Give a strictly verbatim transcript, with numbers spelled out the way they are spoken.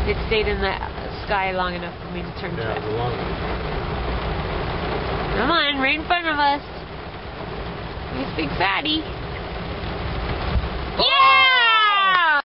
It stayed in the sky long enough for me to turn Yeah, to it it. was long enough. Come on, right in front of us. Nice big fatty.